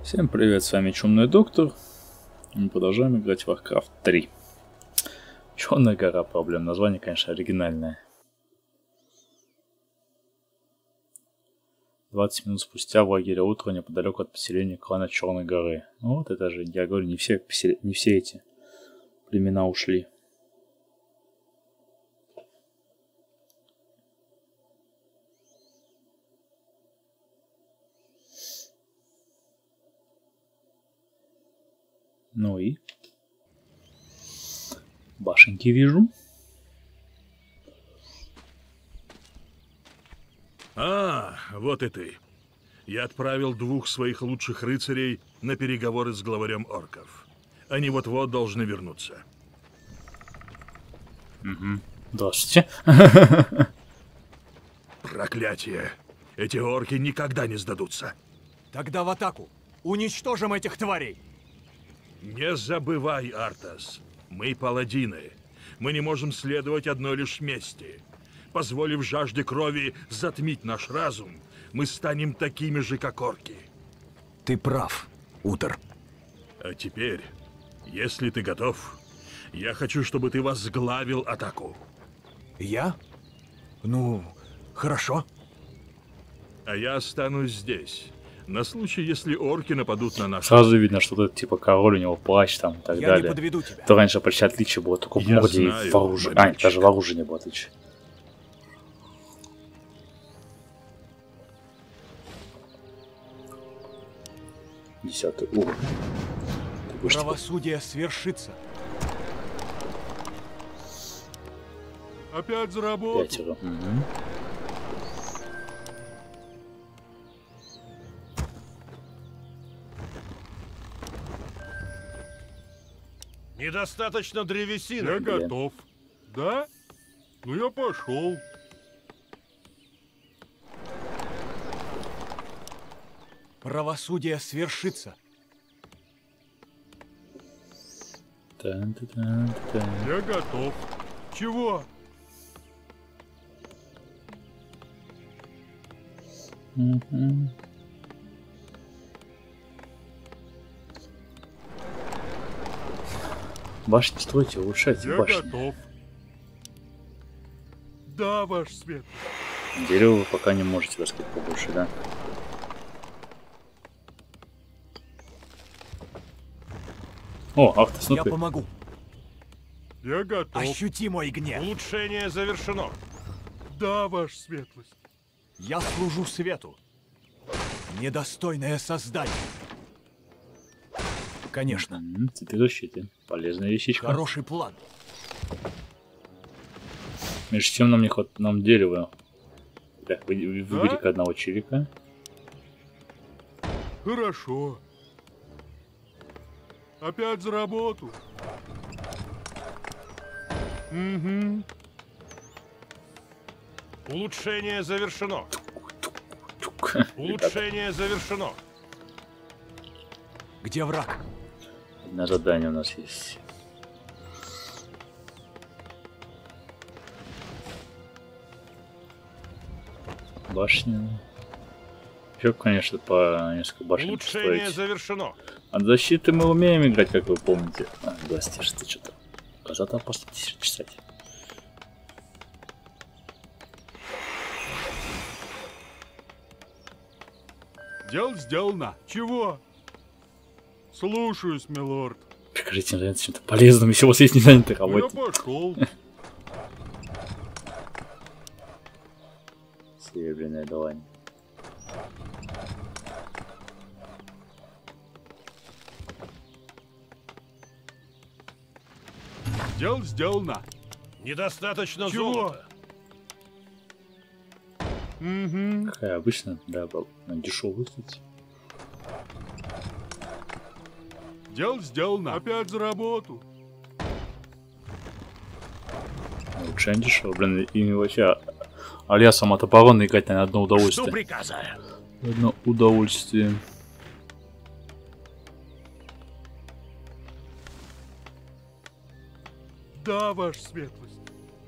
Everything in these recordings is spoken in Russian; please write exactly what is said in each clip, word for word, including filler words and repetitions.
Всем привет, с вами Чумной Доктор. Мы продолжаем играть в Warcraft три. Черная гора, проблем. Название, конечно, оригинальное. двадцать минут спустя в лагере утро неподалеку от поселения клана Черной горы. Ну вот это же, я говорю, не все, не все эти племена ушли. Ну и башенки вижу. А, вот и ты. Я отправил двух своих лучших рыцарей на переговоры с главарем орков. Они вот-вот должны вернуться. Угу. Здравствуйте. Проклятие. Эти орки никогда не сдадутся. Тогда в атаку. Уничтожим этих тварей. Не забывай, Артас. Мы паладины. Мы не можем следовать одной лишь мести. Позволив жажде крови затмить наш разум, мы станем такими же, как орки. Ты прав, Утер. А теперь, если ты готов, я хочу, чтобы ты возглавил атаку. Я? Ну, хорошо. А я останусь здесь. На случай, если орки нападут на нас. Сразу видно, что это типа король, у него плащ там и так Я далее. не подведу тебя. То раньше почти отличие было только в Я морде и знаю, в оружии. А, мальчик. даже в оружии не было отличия. Десятый уровень. Ты будешь, типа, Правосудие свершится. Опять за работу. пятеро. Угу. Недостаточно древесины. Я Блин. готов. Да? Ну я пошел. Правосудие свершится. Тан-та-тан-та-тан. Я готов. Чего? Мгм. Башни стройте, улучшайте Я башни. готов. Да, ваш свет. Дерево вы пока не можете раскрыть побольше, да? О, ах ты, Я снупи. помогу. Я готов. Ощути мой гнев. Улучшение завершено. Да, ваша светлость. Я служу свету. Недостойное создание. Конечно. М, Теперь защиты. Полезная вещичка. Хороший план. Между тем нам не хватает нам дерева. Так, вы, вы- выбери-ка Да? одного челика. Хорошо. Опять за работу. Угу. Улучшение завершено. Тук. Ребята, Улучшение завершено. Где враг? одно задание у нас есть. Башня. Еще, конечно, по несколько башен Улучшение построить. завершено. От защиты мы умеем играть, как вы помните. А, Гасти, что что-то. Глаза-то опасно читать. Дело сделано. Чего? Слушаюсь, милорд. Прикажите заняться чем-то полезным, если у вас есть не занятый Ну я работе. пошел. Серебряная длань. Дело сделано. Недостаточно Чего? золота. Угу. Какая обычно, да, был дешевый, кстати. Дело сделано. Опять за работу. Лучше не дешево, блин, и вообще Альясом от обороны играть, наверное, одно Что удовольствие. приказываю? Одно удовольствие. Да, ваша светлость.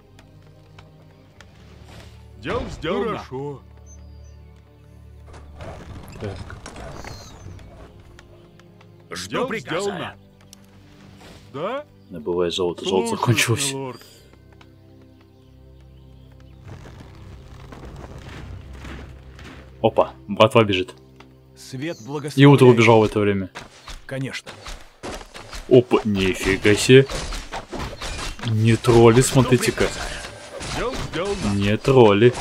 Дело сделано. Хорошо. Так. Жду Дело приказа. сделано. Да? Добывай золото. Золото Слушаюсь, закончилось. милорд. Опа, братва бежит. Свет благословляет. И утро убежал в это время. Конечно. Опа, нифига себе. Не тролли, смотрите-ка. Дело сделано. Не тролли.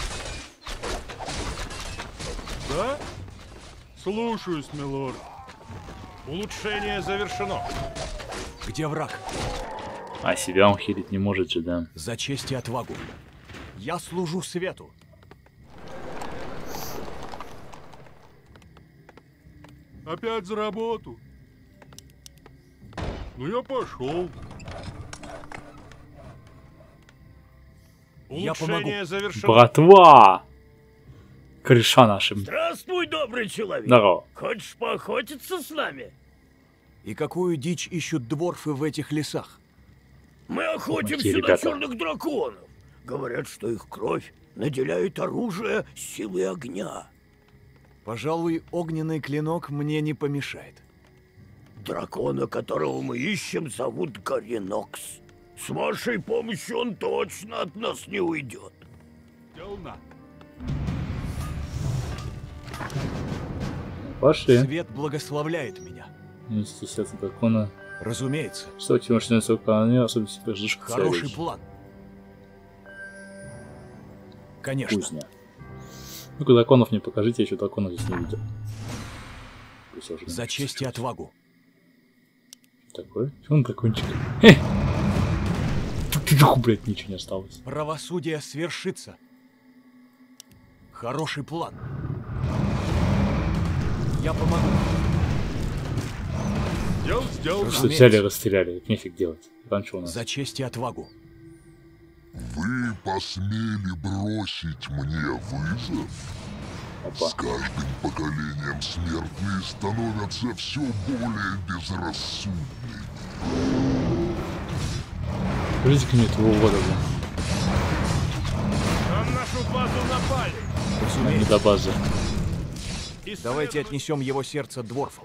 Да? Слушаюсь, милорд. Улучшение завершено. Где враг? А себя он хилить не может же, да. За честь и отвагу. Я служу свету. Опять за работу. Ну я пошел. Я помогу. завершено. Братва! Кореша нашим. Здравствуй, добрый человек. Здорово. Хочешь поохотиться с нами? И какую дичь ищут дворфы в этих лесах? Мы охотимся Какие на ребята. черных драконов. Говорят, что их кровь наделяет оружие силой огня. Пожалуй, огненный клинок мне не помешает. Дракона, которого мы ищем, зовут Горинокс. С вашей помощью он точно от нас не уйдет. Сделано. Пошли. Свет благословляет меня. Нести сердце дракона. Разумеется. Что тебе машина соколония, особенно если ждешь Хороший план. Конечно. Кузня. Ну-ка, драконов не покажите, я еще драконов здесь не видел. Пусть я уже За напишу. честь и отвагу. Что такое? Чего он дракончик? Э! Чух, блядь, ничего не осталось. Правосудие свершится. Хороший план. Я помогу. Дело сделано. Что Разумеется. взяли, расстреляли, их нефиг делать. Раньше у нас. За честь и отвагу. Вы посмели бросить мне вызов? Опа. С каждым поколением смертные становятся все более безрассудными. Скажите-ка мне этого вода, блин. На нашу базу напали. А не до базы. Давайте отнесем его сердце дворфам.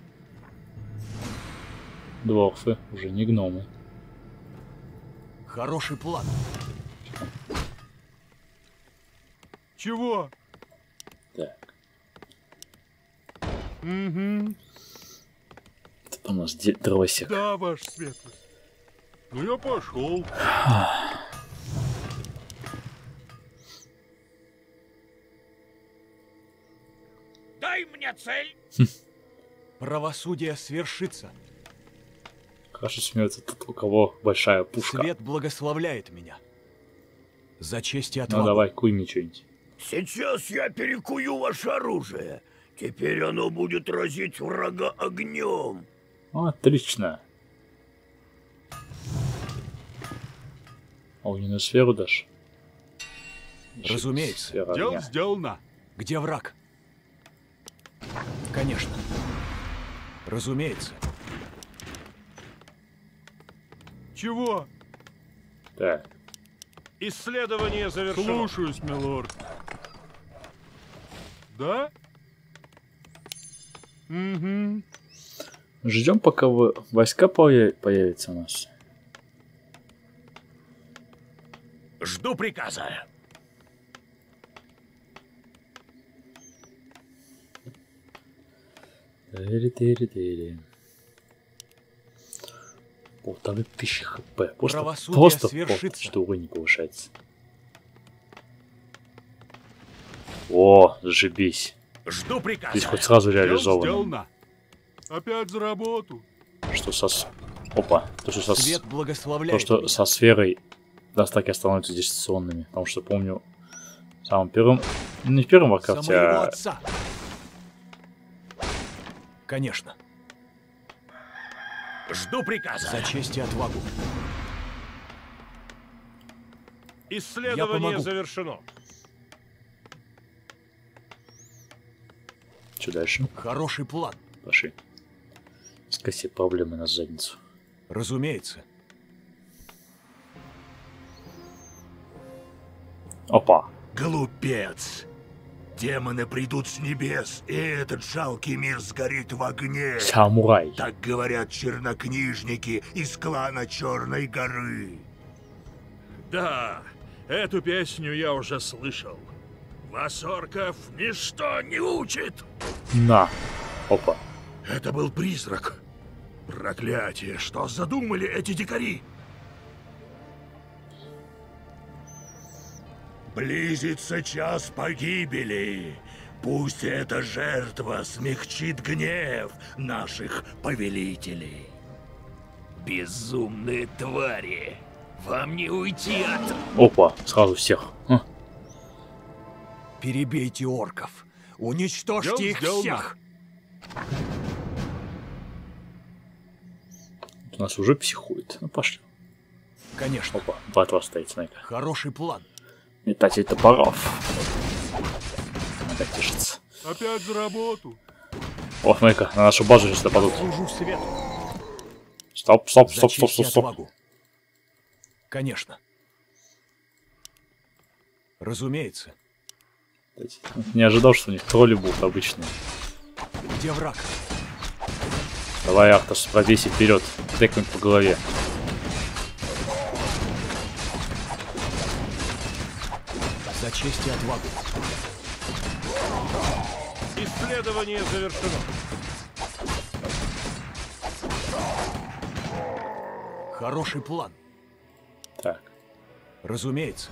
Дворфы, уже не гномы. Хороший план. Чего? Так. Угу. Это там у нас де- дровосек. Да, ваша светлость. Ну я пошел. Дай мне цель. Правосудие свершится. Хорошо смеется тот, у кого большая пушка. Свет благословляет меня. За честь и Ну отвагу. давай, куй мне что-нибудь. Сейчас я перекую ваше оружие. Теперь оно будет разить врага огнем. Отлично. Огненную сферу дашь? Разумеется. Сфера Дело огня. сделано. Где враг? Конечно. Разумеется. Чего? Так. Исследование завершено. Слушаюсь, милорд. Да? Угу. Ждем, пока вы- войска поя- появятся у нас. Жду приказа. Тыри-тыри-тыри. Полторы тысячи хп. Просто, Правосудие просто свершится. что уровень не повышается. О, зашибись. Жду приказа. Здесь хоть сразу Дело реализовано. сделано. Опять за работу. Что со... с- Опа. То, что со... с- Свет благословляет То, что меня. со сферой достатки становятся дистанционными. Потому что помню, в самом первом... ну, не в первом За Варкрафте, моего а... отца. Конечно. Жду приказа. За честь и отвагу. Я Исследование помогу. завершено. Что дальше? Хороший план. Пошли. Скоси проблемы на задницу. Разумеется. Опа. Глупец. демоны придут с небес, и этот жалкий мир сгорит в огне. Самурай. Так говорят чернокнижники из клана Черной горы. Да, эту песню я уже слышал. Вас, орков, ничто не учит. На. Опа. Это был призрак. Проклятие, что задумали эти дикари? Близится час погибели. Пусть эта жертва смягчит гнев наших повелителей. Безумные твари! Вам не уйти от... Опа, сразу всех. А. Перебейте орков. Уничтожьте Дело их сделано. всех. У нас уже психует. Ну пошли. Конечно. Опа, батва стоит, смотри-ка. Хороший план. Метатель топоров. Опять тешится. Опять за работу. О, смотри-ка, на нашу базу сейчас нападут. Служу свету. Стоп, стоп, За стоп, стоп, честь стоп, и стоп. отвагу. Конечно. Разумеется. Не ожидал, что у них тролли будут обычные. Где враг? Давай, Артас, пробейся вперед. Тыкнуть по голове. За честь и отвагу. Исследование завершено. Хороший план. Так. Разумеется.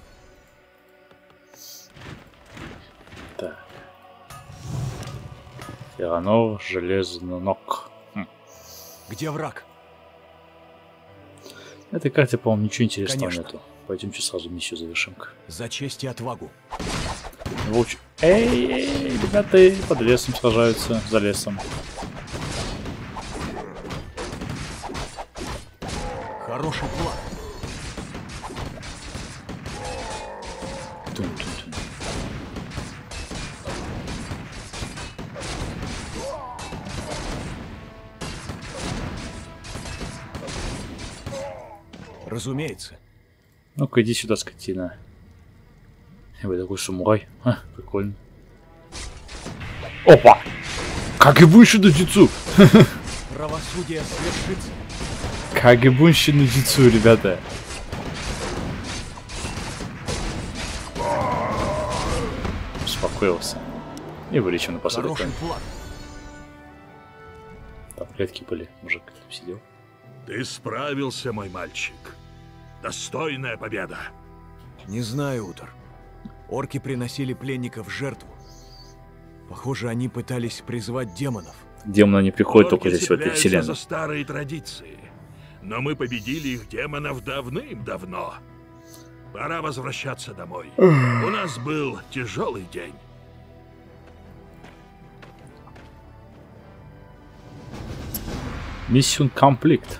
Так. Феранов, железный ног. Хм. Где враг? На этой карте, по-моему, ничего интересного Конечно. нету. Пойдемте сразу миссию завершим. За честь и отвагу. Волч... Эй, эй, ребята, под лесом сражаются, за лесом. Хороший план. Тун-тун-тун. Разумеется. Ну-ка, иди сюда, скотина. Вы такой самурай. А, прикольно. Опа! Кагебунши no Jutsu! Правосудие свершится. Кагебунши no Jutsu, ребята. Успокоился. И вылечим напоследок. Хороший план. Там клетки были, мужик там сидел. Ты справился, мой мальчик. Достойная победа. Не знаю, Утор. Орки приносили пленников в жертву. Похоже, они пытались призвать демонов. Демоны не приходят Орки только здесь, в этой цепляются вселенной. за старые традиции. Но мы победили их демонов давным-давно. Пора возвращаться домой. У нас был тяжелый день. Mission complete.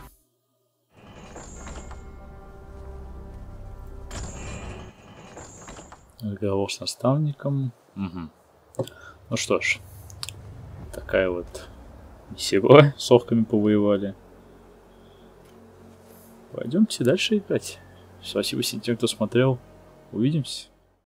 Разговор с наставником. Угу. Ну что ж, такая вот миссия была. С орками повоевали. Пойдемте дальше играть. Спасибо всем тем, кто смотрел. Увидимся.